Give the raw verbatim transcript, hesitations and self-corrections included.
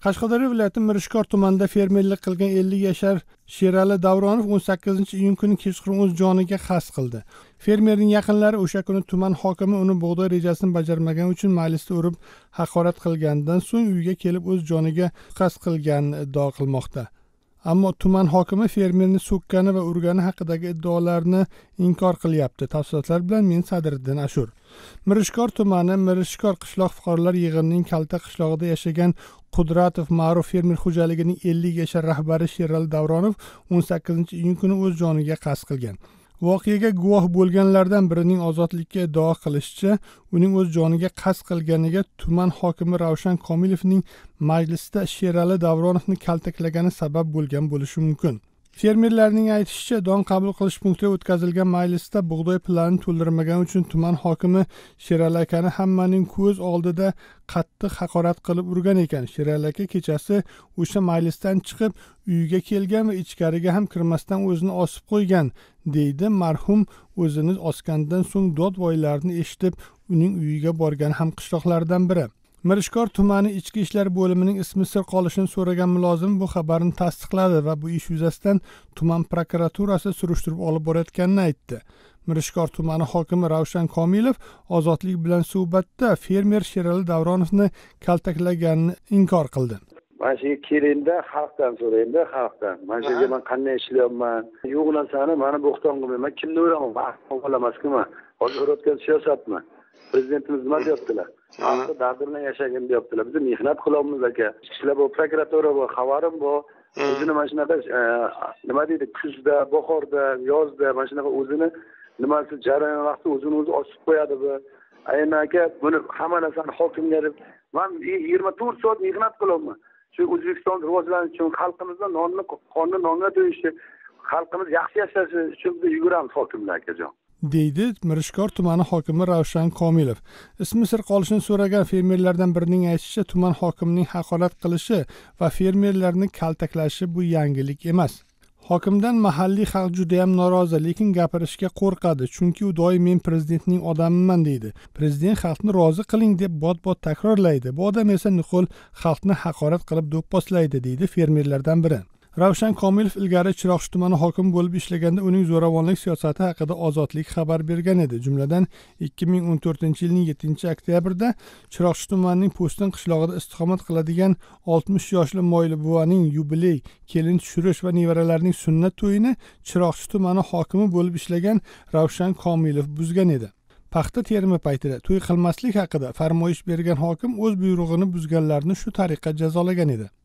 Qashqadaryo viloyati Mirishkor tumanida fermerlik qilgan ellik yashar Sherali Davronov o'n sakkizinchi iyun kuni kechqurun o'z joniga qasd qildi. Fermerning yaqinlari o'sha kuni tuman hokimi uni bug'doy rejasini bajarmagani uchun majlisda urib haqorat qilganidan so'ng uyga kelib o'z joniga qasd qilganini iddao qilmoqda. Ammo tuman hokimi fermerni so'kkani va urgani haqidagi iddaolarni inkor qilyapti. Tafsilotlar bilan men Sadriddin Ashur. Mirishkor tumani Mirishkor qishloq fuqarolar yig'inining Kalta qishlog'ida yashagan Qudratov Ma'ruf fermer xo'jaligining ellik yashar rahbari Sherali Davronov o'n sakkizinchi iyun kuni o'z joniga qasd qilgan. Voqeaga guvoh bo'lganlardan birining ozodlikka iddao qilishicha, uning o'z joniga qasd qilganiga tuman hokimi Ravshan Komilovning majlisda Sherali Davronovni kaltaklagani sabab bo'lgan bo'lishi mumkin. Fermerlarning aytishicha, don qabul qilish punktiga o'tkazilgan majlisda bug'doy planini to'ldirmagani uchun tuman hokimi Sherali akani hammaning ko'z oldida qattiq haqorat qilib urgan ekan. Sherali aka kechasi o'sha majlisdan chiqib uyiga kelgan va ichkariga ham kirmasdan o'zini osib qo'ygan, deydi marhum o'zini osgandan so'ng dod-voylarni eshitib uning uyiga borgan ham qishloqlardan biri. Mirishkor tumani ichki ishlar bo'limining ismi sir qolishini so'ragan mulozim bu xabarni tasdiqladi va bu ish yuzasidan tuman prokuraturasi surishtirib olib borayotganini aytdi. Mirishkor tumani hokimi Ravshan Komilov ozodlik bilan suhbatda fermer Sherali Davronovni kaltaklaganini inkor qildi. Mana shu kelinda xalqdan so'raydi, xalqdan. Mana shu yerga men qanday ishlayapman? Yo'q narsani mana bo'xton qilmayman. Kimni o'raman? Vaqt qolamasku men. Hozir o'rayotgan siyosatmi? Prezidentimiz nima deyaptilar? Xalqni dardi bilan yashagin deyaptilar. Biz mehnat qilyapmiz aka. Ishlar bor, prokuratura bor, xabarim bor. O'zini mana shunaqa nima deydi, kuzda, bahorda, yozda mana shunaqa o'zini nimasi jarayon vaqti o'zini o'zi osib qo'yadi bu. Aynan aka buni hamma narsani hokimga deb men yigirma to'rt soat mehnat qilyapman. Shu O'zbekiston rivojlanishi uchun, xalqimizning nonni, qonni nonga to'yishi, xalqimiz yaxshi yashashi uchun biz yuguramiz hokimlar akajon, deydi Mirishkor tumani hokimi Ravshan Komilov. Ismi sir qolishini so'ragan fermerlardan birining aytishicha, tuman hokimining haqorat qilishi va fermerlarni kaltaklashi bu yangilik emas. Hokimdan mahalliy xalq juda ham norozi, lekin gapirishga qo'rqadi, chunki u doim men prezidentning odamiman deydi. Prezident xalqni rozi qiling deb bot-bot takrorlaydi. Bu odam esa nuqul xalqni haqorat qilib do'pposlaydi, deydi fermerlardan biri. Ravshan Komilov ilgari Chiroqchi tumani hokimi bo'lib ishlaganda uning zo'ravonlik siyosati haqida Ozodlik xabar bergan edi. Jumladan ikki ming o'n to'rtinchi yilning yettinchi oktyabrda Chiroqchi tumanining Po'stin qishlog'ida istiqomat qiladigan oltmish yoshli Mo'yli buvaning yubiley, kelin tushirish va nevaralarining sunnat to'yini Chiroqchi tumani hokimi bo'lib ishlagan Ravshan Komilov buzgan edi. Paxta terimi paytida to'y qilmaslik haqida farmoyish bergan hokim o'z buyrug'ini buzganlarni shu tariqa jazolagan edi.